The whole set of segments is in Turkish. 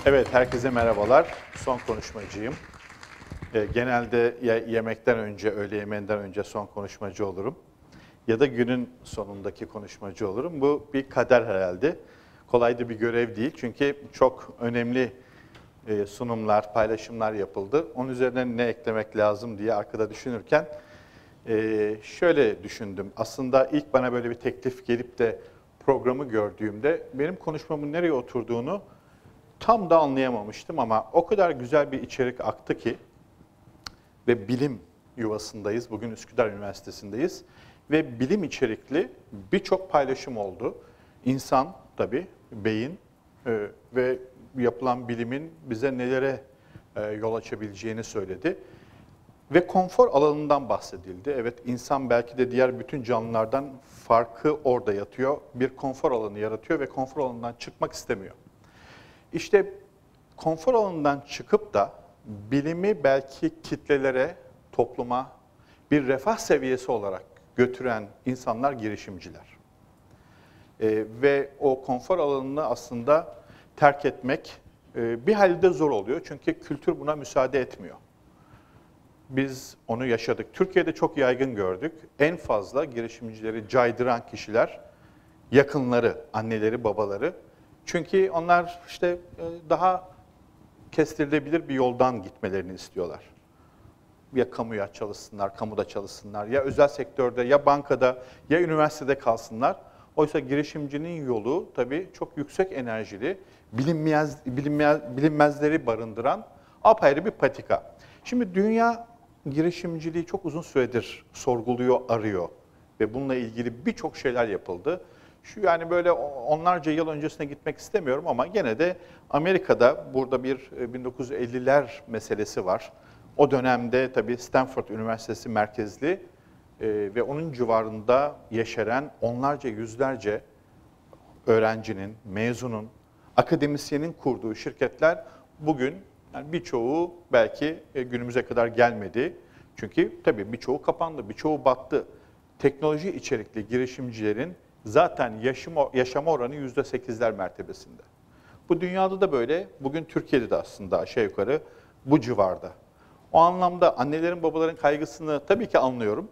Evet, herkese merhabalar. Son konuşmacıyım. Genelde ya yemekten önce, öğle yemeğinden önce son konuşmacı olurum. Ya da günün sonundaki konuşmacı olurum. Bu bir kader herhalde. Kolay da bir görev değil. Çünkü çok önemli sunumlar, paylaşımlar yapıldı. Onun üzerine ne eklemek lazım diye arkada düşünürken şöyle düşündüm. Aslında ilk bana böyle bir teklif gelip de programı gördüğümde benim konuşmamın nereye oturduğunu tam da anlayamamıştım ama o kadar güzel bir içerik aktı ki ve bilim yuvasındayız. Bugün Üsküdar Üniversitesi'ndeyiz ve bilim içerikli birçok paylaşım oldu. İnsan tabii, beyin ve yapılan bilimin bize nelere yol açabileceğini söyledi. Ve konfor alanından bahsedildi. Evet, insan belki de diğer bütün canlılardan farkı orada yatıyor. Bir konfor alanı yaratıyor ve konfor alanından çıkmak istemiyor. İşte konfor alanından çıkıp da bilimi belki kitlelere, topluma bir refah seviyesi olarak götüren insanlar girişimciler. Ve o konfor alanını aslında terk etmek bir halde zor oluyor. Çünkü kültür buna müsaade etmiyor. Biz onu yaşadık. Türkiye'de çok yaygın gördük. En fazla girişimcileri caydıran kişiler yakınları, anneleri, babaları. Çünkü onlar işte daha kestirilebilir bir yoldan gitmelerini istiyorlar. Ya kamuya çalışsınlar, kamuda çalışsınlar, ya özel sektörde, ya bankada, ya üniversitede kalsınlar. Oysa girişimcinin yolu tabii çok yüksek enerjili, bilinmezleri barındıran apayrı bir patika. Şimdi dünya girişimciliği çok uzun süredir sorguluyor, arıyor ve bununla ilgili birçok şeyler yapıldı. Yani böyle onlarca yıl öncesine gitmek istemiyorum ama gene de Amerika'da burada bir 1950'ler meselesi var. O dönemde tabii Stanford Üniversitesi merkezli ve onun civarında yeşeren onlarca, yüzlerce öğrencinin, mezunun, akademisyenin kurduğu şirketler bugün yani birçoğu belki günümüze kadar gelmedi. Çünkü tabii birçoğu kapandı, birçoğu battı. Teknoloji içerikli girişimcilerin zaten yaşama oranı %8'ler mertebesinde. Bu dünyada da böyle, bugün Türkiye'de de aslında aşağı yukarı bu civarda. O anlamda annelerin, babaların kaygısını tabii ki anlıyorum.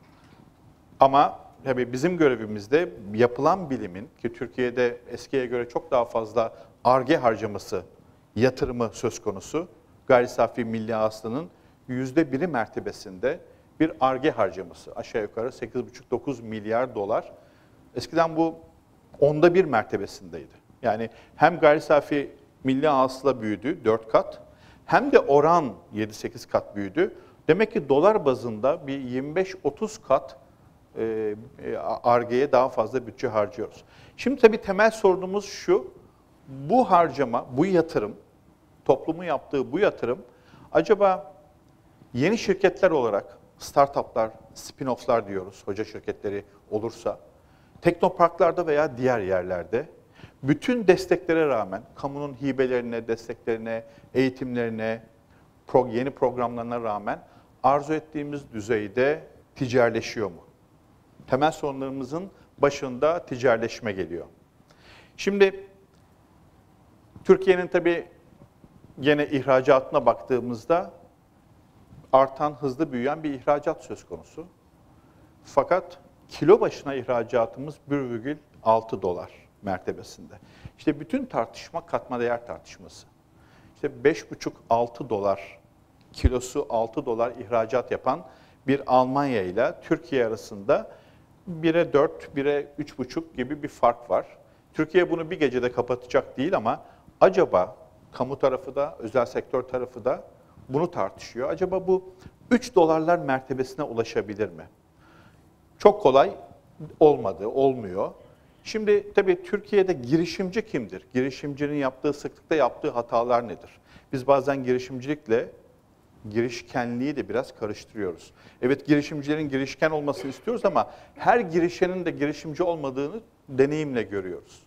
Ama tabii bizim görevimizde yapılan bilimin, ki Türkiye'de eskiye göre çok daha fazla Ar-Ge harcaması, yatırımı söz konusu, gayri safi milli hasılanın %1'i mertebesinde bir Ar-Ge harcaması. Aşağı yukarı 8,5-9 milyar dolar. Eskiden bu 1/10 mertebesindeydi. Yani hem gayri safi milli hasıla büyüdü 4 kat, hem de oran 7-8 kat büyüdü. Demek ki dolar bazında bir 25-30 kat Ar-Ge'ye daha fazla bütçe harcıyoruz. Şimdi tabii temel sorunumuz şu, bu harcama, bu yatırım, toplumun yaptığı bu yatırım, acaba yeni şirketler olarak, startuplar, spin-off'lar diyoruz, hoca şirketleri olursa, teknoparklarda veya diğer yerlerde, bütün desteklere rağmen, kamunun hibelerine, desteklerine, eğitimlerine, yeni programlarına rağmen arzu ettiğimiz düzeyde ticaretleşiyor mu? Temel sorunlarımızın başında ticaretleşme geliyor. Şimdi Türkiye'nin tabii gene ihracatına baktığımızda artan, hızlı büyüyen bir ihracat söz konusu. Fakat kilo başına ihracatımız 1,6 dolar mertebesinde. İşte bütün tartışma katma değer tartışması. İşte 5,5-6 dolar, kilosu 6 dolar ihracat yapan bir Almanya ile Türkiye arasında 1'e 4, 1'e 3,5 gibi bir fark var. Türkiye bunu bir gecede kapatacak değil ama acaba kamu tarafı da, özel sektör tarafı da bunu tartışıyor. Acaba bu 3 dolarlar mertebesine ulaşabilir mi? Çok kolay olmadı, olmuyor. Şimdi tabii Türkiye'de girişimci kimdir? Girişimcinin yaptığı, sıklıkta yaptığı hatalar nedir? Biz bazen girişimcilikle girişkenliği de biraz karıştırıyoruz. Evet, girişimcilerin girişken olmasını istiyoruz ama her girişenin de girişimci olmadığını deneyimle görüyoruz.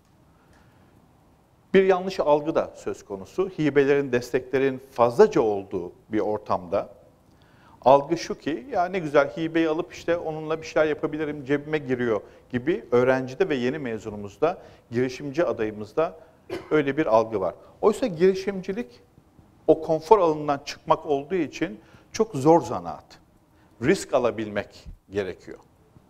Bir yanlış algı da söz konusu. Hibelerin, desteklerin fazlaca olduğu bir ortamda algı şu ki, ya ne güzel hibeyi alıp işte onunla bir şeyler yapabilirim, cebime giriyor gibi öğrencide ve yeni mezunumuzda, girişimci adayımızda Öyle bir algı var. Oysa girişimcilik o konfor alanından çıkmak olduğu için çok zor zanaat. Risk alabilmek gerekiyor.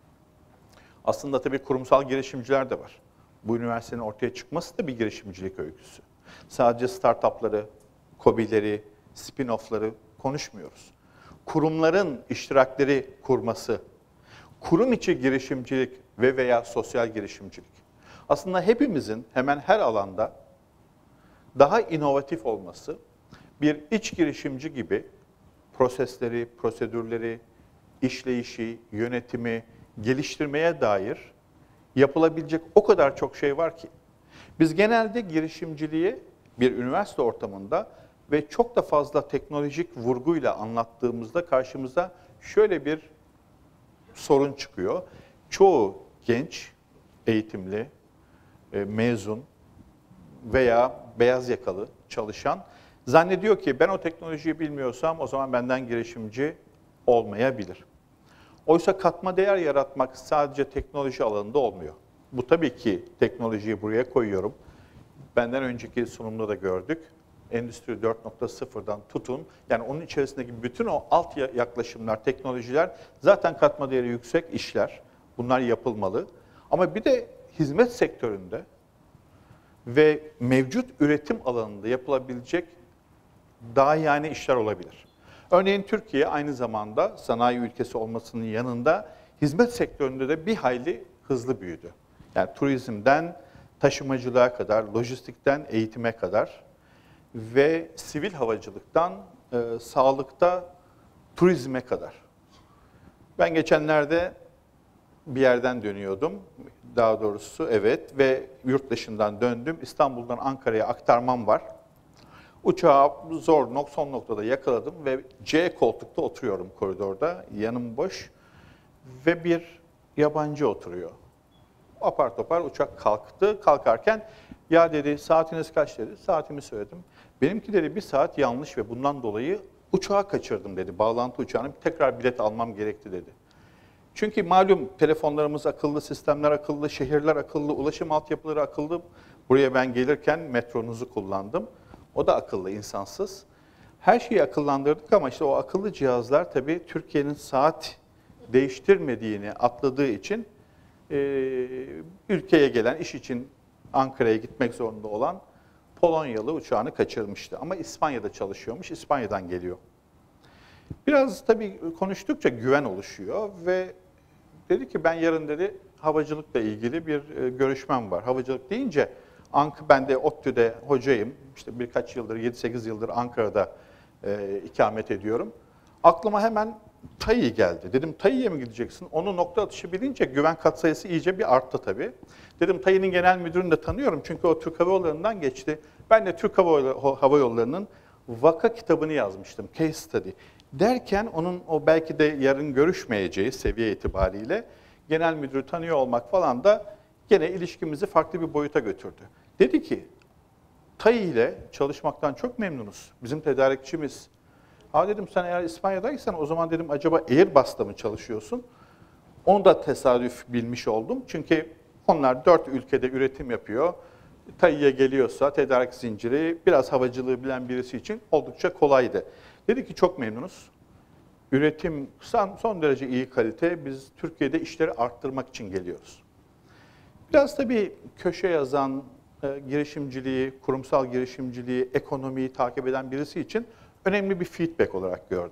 Aslında tabii kurumsal girişimciler de var. Bu üniversitenin ortaya çıkması da bir girişimcilik öyküsü. Sadece startupları, KOBİ'leri, spin-off'ları konuşmuyoruz. Kurumların iştirakleri kurması, kurum içi girişimcilik ve veya sosyal girişimcilik. Aslında hepimizin hemen her alanda daha inovatif olması, bir iç girişimci gibi prosesleri, prosedürleri, işleyişi, yönetimi geliştirmeye dair yapılabilecek o kadar çok şey var ki. Biz genelde girişimciliği bir üniversite ortamında ve çok da fazla teknolojik vurguyla anlattığımızda karşımıza şöyle bir sorun çıkıyor. Çoğu genç, eğitimli, mezun veya beyaz yakalı çalışan zannediyor ki ben o teknolojiyi bilmiyorsam o zaman benden girişimci olmayabilir. Oysa katma değer yaratmak sadece teknoloji alanında olmuyor. Bu tabii ki teknolojiyi buraya koyuyorum. Benden önceki sunumda da gördük. Endüstri 4.0'dan tutun, yani onun içerisindeki bütün o alt yaklaşımlar, teknolojiler zaten katma değeri yüksek işler. Bunlar yapılmalı. Ama bir de hizmet sektöründe ve mevcut üretim alanında yapılabilecek daha yani işler olabilir. Örneğin Türkiye aynı zamanda sanayi ülkesi olmasının yanında hizmet sektöründe de bir hayli hızlı büyüdü. Yani turizmden taşımacılığa kadar, lojistikten eğitime kadar ve sivil havacılıktan sağlıkta turizme kadar. Ben geçenlerde bir yerden dönüyordum, daha doğrusu evet, ve yurt dışından döndüm. İstanbul'dan Ankara'ya aktarmam var. Uçağı zor, son noktada yakaladım ve C koltukta oturuyorum koridorda, yanım boş ve bir yabancı oturuyor. Apar topar uçak kalktı, kalkarken ya dedi saatiniz kaç dedi, saatimi söyledim. Benimki dedi bir saat yanlış ve bundan dolayı uçağı kaçırdım dedi, bağlantı uçağını tekrar bilet almam gerekti dedi. Çünkü malum telefonlarımız akıllı, sistemler akıllı, şehirler akıllı, ulaşım altyapıları akıllı. Buraya ben gelirken metronuzu kullandım. O da akıllı, insansız. Her şeyi akıllandırdık ama işte o akıllı cihazlar tabii Türkiye'nin saat değiştirmediğini atladığı için ülkeye gelen, iş için Ankara'ya gitmek zorunda olan Polonyalı uçağını kaçırmıştı. Ama İspanya'da çalışıyormuş, İspanya'dan geliyor. Biraz tabii konuştukça güven oluşuyor ve dedi ki ben yarın dedi havacılıkla ilgili bir görüşmem var. Havacılık deyince ben de ODTU'de hocayım. İşte birkaç yıldır, 7-8 yıldır Ankara'da ikamet ediyorum. Aklıma hemen TAİ geldi. Dedim TAİ'ye mi gideceksin? Onu nokta atışı bilince güven katsayısı iyice bir arttı tabii. Dedim TAİ'nin genel müdürünü de tanıyorum çünkü o Türk Hava Yolları'ndan geçti. Ben de Türk Hava Yolları'nın vaka kitabını yazmıştım, case study. Derken onun o belki de yarın görüşmeyeceği seviye itibariyle genel müdürü tanıyor olmak falan da gene ilişkimizi farklı bir boyuta götürdü. Dedi ki, TAİ ile çalışmaktan çok memnunuz. Bizim tedarikçimiz. Ha dedim sen eğer İspanya'daysan o zaman dedim acaba Airbus'ta mı çalışıyorsun? Onu da tesadüf bilmiş oldum. Çünkü onlar 4 ülkede üretim yapıyor. TAİ'ye geliyorsa tedarik zinciri biraz havacılığı bilen birisi için oldukça kolaydı. Dedi ki çok memnunuz. Üretim son derece iyi kalite. Biz Türkiye'de işleri arttırmak için geliyoruz. Biraz tabii köşe yazan, girişimciliği, kurumsal girişimciliği, ekonomiyi takip eden birisi için önemli bir feedback olarak gördüm.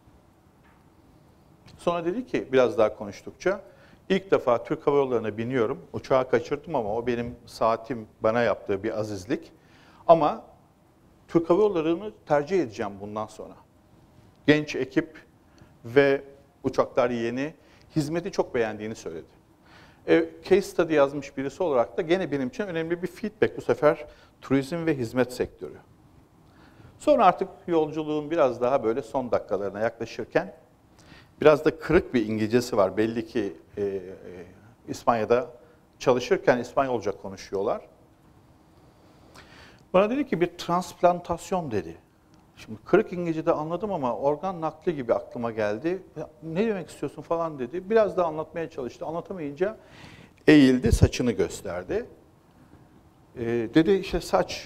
Sonra dedi ki biraz daha konuştukça, ilk defa Türk Hava Yolları'na biniyorum. Uçağı kaçırdım ama o benim saatim bana yaptığı bir azizlik. Ama Türk Hava Yolları'nı tercih edeceğim bundan sonra. Genç ekip ve uçaklar yeni, hizmeti çok beğendiğini söyledi. Case study yazmış birisi olarak da gene benim için önemli bir feedback. Bu sefer turizm ve hizmet sektörü. Sonra artık yolculuğun biraz daha böyle son dakikalarına yaklaşırken biraz da kırık bir İngilizcesi var. Belli ki İspanya'da çalışırken İspanyolca konuşuyorlar. Bana dedi ki bir transplantasyon dedi. Şimdi kırık İngilizce'de anladım ama organ nakli gibi aklıma geldi. Ne demek istiyorsun falan dedi. Biraz daha anlatmaya çalıştı. Anlatamayınca eğildi, saçını gösterdi. Dedi işte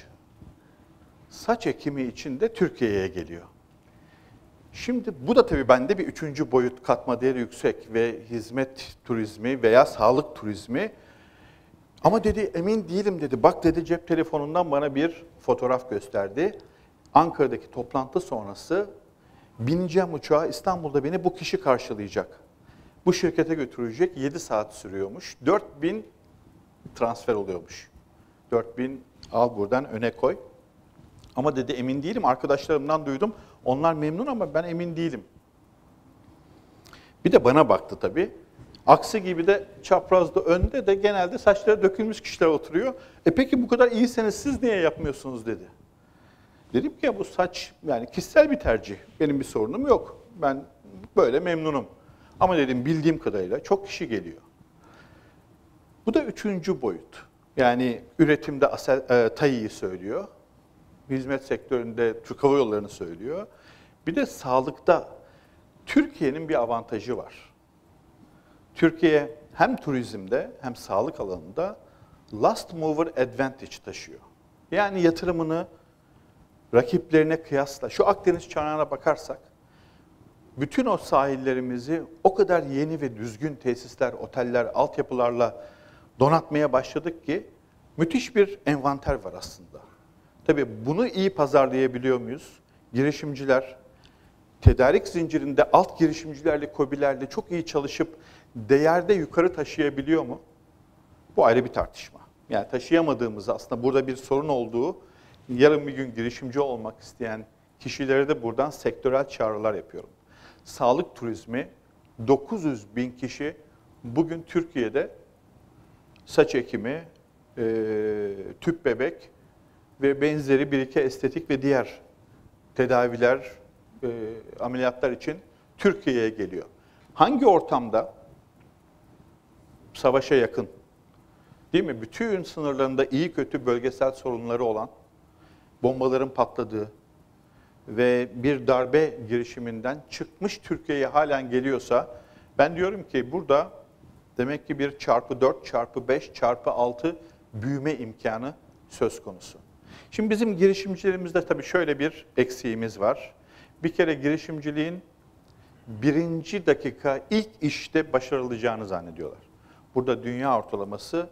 saç ekimi için de Türkiye'ye geliyor. Şimdi bu da tabii bende bir üçüncü boyut, katma değeri yüksek ve hizmet turizmi veya sağlık turizmi. Ama dedi emin değilim dedi. Bak dedi cep telefonundan bana bir fotoğraf gösterdi. Ankara'daki toplantı sonrası bineceğim uçağa, İstanbul'da beni bu kişi karşılayacak. Bu şirkete götürecek, 7 saat sürüyormuş. 4.000 transfer oluyormuş. 4.000 al buradan öne koy. Ama dedi emin değilim, arkadaşlarımdan duydum. Onlar memnun ama ben emin değilim. Bir de bana baktı tabii. Aksi gibi de çaprazda önde de genelde saçları dökülmüş kişiler oturuyor. Peki bu kadar iyiyseniz siz niye yapmıyorsunuz dedi. Dedim ki ya bu saç yani kişisel bir tercih. Benim bir sorunum yok. Ben böyle memnunum. Ama dedim bildiğim kadarıyla çok kişi geliyor. Bu da üçüncü boyut. Yani üretimde TAİ'yi söylüyor. Hizmet sektöründe Türk Hava Yolları'nı söylüyor. Bir de sağlıkta Türkiye'nin bir avantajı var. Türkiye hem turizmde hem sağlık alanında last mover advantage taşıyor. Yani yatırımını rakiplerine kıyasla, şu Akdeniz çanağına bakarsak, bütün o sahillerimizi o kadar yeni ve düzgün tesisler, oteller, altyapılarla donatmaya başladık ki müthiş bir envanter var aslında. Tabii bunu iyi pazarlayabiliyor muyuz? Girişimciler, tedarik zincirinde alt girişimcilerle, KOBİ'lerle çok iyi çalışıp değerde yukarı taşıyabiliyor mu? Bu ayrı bir tartışma. Yani taşıyamadığımızı aslında burada bir sorun olduğu, yarın bir gün girişimci olmak isteyen kişilere de buradan sektörel çağrılar yapıyorum. Sağlık turizmi 900.000 kişi bugün Türkiye'de saç ekimi, tüp bebek ve benzeri bir iki estetik ve diğer tedaviler, ameliyatlar için Türkiye'ye geliyor. Hangi ortamda? Savaşa yakın. Değil mi? Bütün sınırlarında iyi kötü bölgesel sorunları olan, bombaların patladığı ve bir darbe girişiminden çıkmış Türkiye'ye halen geliyorsa, ben diyorum ki burada demek ki bir çarpı 4, çarpı 5, çarpı 6 büyüme imkanı söz konusu. Şimdi bizim girişimcilerimizde tabii şöyle bir eksiğimiz var. Bir kere girişimciliğin birinci dakika ilk işte başarılacağını zannediyorlar. Burada dünya ortalaması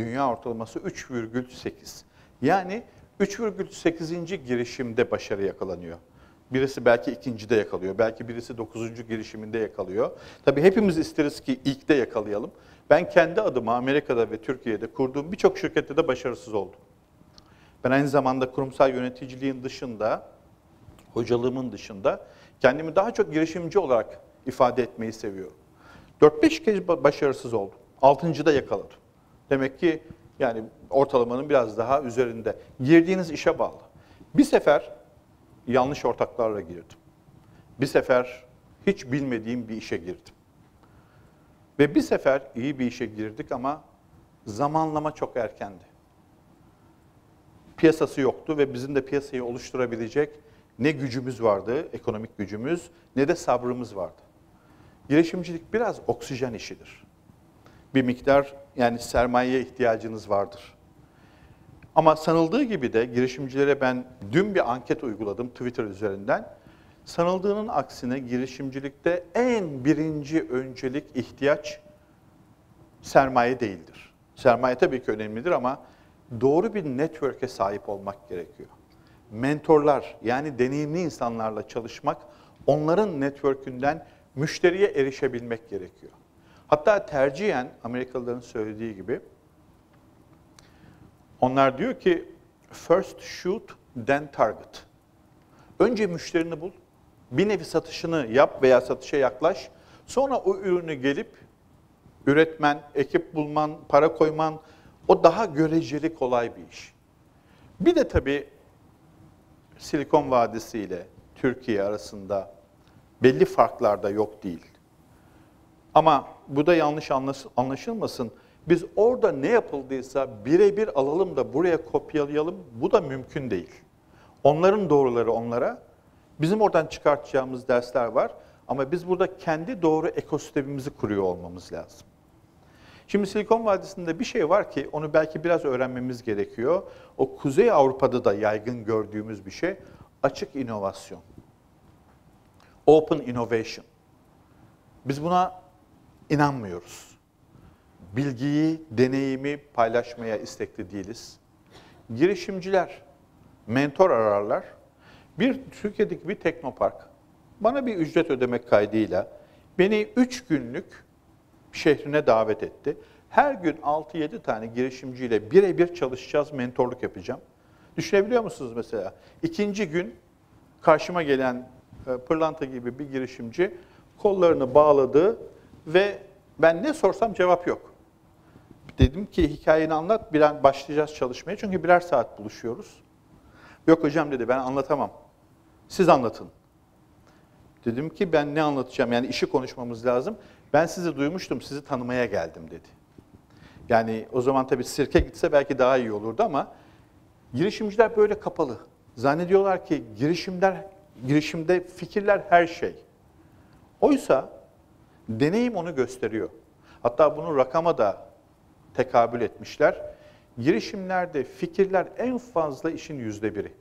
3,8. Yani 3,8. girişimde başarı yakalanıyor. Birisi belki ikincide yakalıyor, belki birisi 9. girişiminde yakalıyor. Tabii hepimiz isteriz ki ilkte yakalayalım. Ben kendi adıma Amerika'da ve Türkiye'de kurduğum birçok şirkette de başarısız oldum. Ben aynı zamanda kurumsal yöneticiliğin dışında, hocalığımın dışında kendimi daha çok girişimci olarak ifade etmeyi seviyorum. 4-5 kez başarısız oldum. 6.'da yakaladım. Demek ki yani ortalamanın biraz daha üzerinde. Girdiğiniz işe bağlı. Bir sefer yanlış ortaklarla girdim. Bir sefer hiç bilmediğim bir işe girdim. Ve bir sefer iyi bir işe girdik ama zamanlama çok erkendi. Piyasası yoktu ve bizim de piyasayı oluşturabilecek ne gücümüz vardı, ekonomik gücümüz, ne de sabrımız vardı. Girişimcilik biraz oksijen işidir. Bir miktar yani sermayeye ihtiyacınız vardır. Ama sanıldığı gibi de girişimcilere ben dün bir anket uyguladım Twitter üzerinden. Sanıldığının aksine girişimcilikte en birinci öncelik ihtiyaç sermaye değildir. Sermaye tabii ki önemlidir ama doğru bir network'e sahip olmak gerekiyor. Mentorlar yani deneyimli insanlarla çalışmak, onların network'ünden müşteriye erişebilmek gerekiyor. Hatta tercihen Amerikalıların söylediği gibi onlar diyor ki first shoot then target. Önce müşterini bul, bir nevi satışını yap veya satışa yaklaş. Sonra o ürünü gelip üretmen, ekip bulman, para koyman o daha göreceli kolay bir iş. Bir de tabii Silikon Vadisi ile Türkiye arasında belli farklar da yok değil. Ama bu da yanlış anlaşılmasın. Biz orada ne yapıldıysa birebir alalım da buraya kopyalayalım. Bu da mümkün değil. Onların doğruları onlara, bizim oradan çıkartacağımız dersler var. Ama biz burada kendi doğru ekosistemimizi kuruyor olmamız lazım. Şimdi Silikon Vadisi'nde bir şey var ki onu belki biraz öğrenmemiz gerekiyor. O Kuzey Avrupa'da da yaygın gördüğümüz bir şey. Açık inovasyon. Open innovation. Biz buna inanmıyoruz. Bilgiyi, deneyimi paylaşmaya istekli değiliz. Girişimciler mentor ararlar. Türkiye'deki bir teknopark bana bir ücret ödemek kaydıyla beni 3 günlük şehrine davet etti. Her gün 6-7 tane girişimciyle birebir çalışacağız, mentorluk yapacağım. Düşünebiliyor musunuz mesela? İkinci gün karşıma gelen pırlanta gibi bir girişimci kollarını bağladı ve ben ne sorsam cevap yok. Dedim ki hikayeni anlat, başlayacağız çalışmaya çünkü birer saat buluşuyoruz. Yok hocam dedi, ben anlatamam. Siz anlatın. Dedim ki ben ne anlatacağım? Yani işi konuşmamız lazım. Ben sizi duymuştum, sizi tanımaya geldim dedi. Yani o zaman tabii sirke gitse belki daha iyi olurdu ama girişimciler böyle kapalı. Zannediyorlar ki girişimde fikirler her şey. Oysa deneyim onu gösteriyor. Hatta bunu rakama da tekabül etmişler. Girişimlerde fikirler en fazla işin %1'i.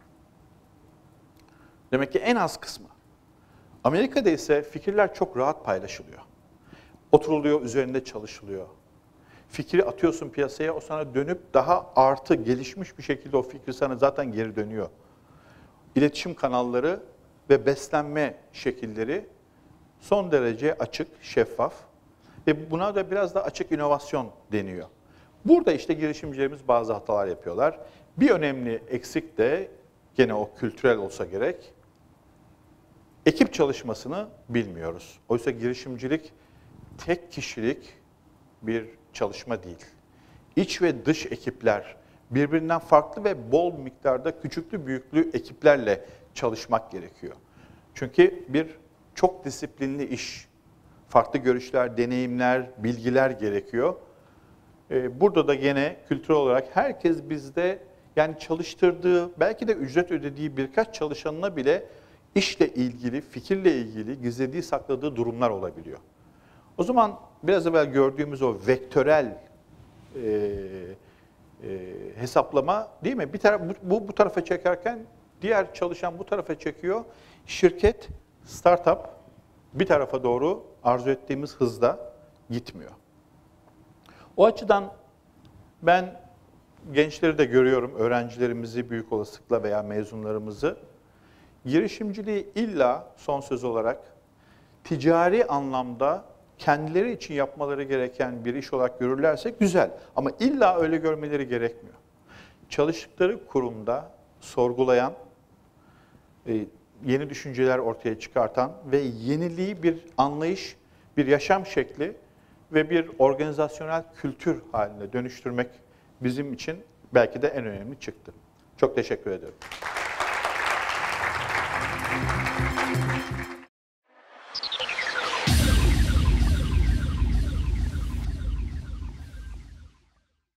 Demek ki en az kısmı. Amerika'da ise fikirler çok rahat paylaşılıyor. Oturuluyor, üzerinde çalışılıyor. Fikri atıyorsun piyasaya, o sana dönüp daha artı, gelişmiş bir şekilde o fikri sana zaten geri dönüyor. İletişim kanalları ve beslenme şekilleri son derece açık, şeffaf ve buna da biraz da açık inovasyon deniyor. Burada işte girişimcilerimiz bazı hatalar yapıyorlar. Bir önemli eksik de gene o kültürel olsa gerek, ekip çalışmasını bilmiyoruz. Oysa girişimcilik tek kişilik bir çalışma değil. İç ve dış ekipler, birbirinden farklı ve bol miktarda küçüklü büyüklü ekiplerle çalışmak gerekiyor. Çünkü bir çok disiplinli iş, farklı görüşler, deneyimler, bilgiler gerekiyor. Burada da gene kültürel olarak herkes bizde yani çalıştırdığı, belki de ücret ödediği birkaç çalışanına bile işle ilgili, fikirle ilgili gizlediği, sakladığı durumlar olabiliyor. O zaman biraz evvel gördüğümüz o vektörel hesaplama değil mi? Bir taraf bu tarafa çekerken diğer çalışan bu tarafa çekiyor. Şirket, startup bir tarafa doğru arzu ettiğimiz hızda gitmiyor. O açıdan ben gençleri de görüyorum, öğrencilerimizi büyük olasılıkla veya mezunlarımızı. Girişimciliği illa son söz olarak ticari anlamda kendileri için yapmaları gereken bir iş olarak görürlerse güzel. Ama illa öyle görmeleri gerekmiyor. Çalıştıkları kurumda sorgulayan, yeni düşünceler ortaya çıkartan ve yeniliği bir anlayış, bir yaşam şekli ve bir organizasyonel kültür haline dönüştürmek bizim için belki de en önemli çıktı. Çok teşekkür ederim.